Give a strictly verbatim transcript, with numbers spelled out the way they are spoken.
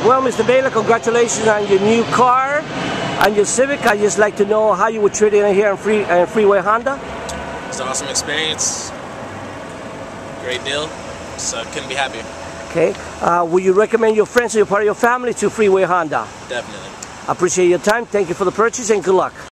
Well, Mister Baylor, congratulations on your new car and your Civic. I'd just like to know how you would trade in here in Free, uh, Freeway Honda. It's an awesome experience. Great deal. So couldn't be happier. Okay. Uh, would you recommend your friends or your part of your family to Freeway Honda? Definitely. I appreciate your time. Thank you for the purchase and good luck.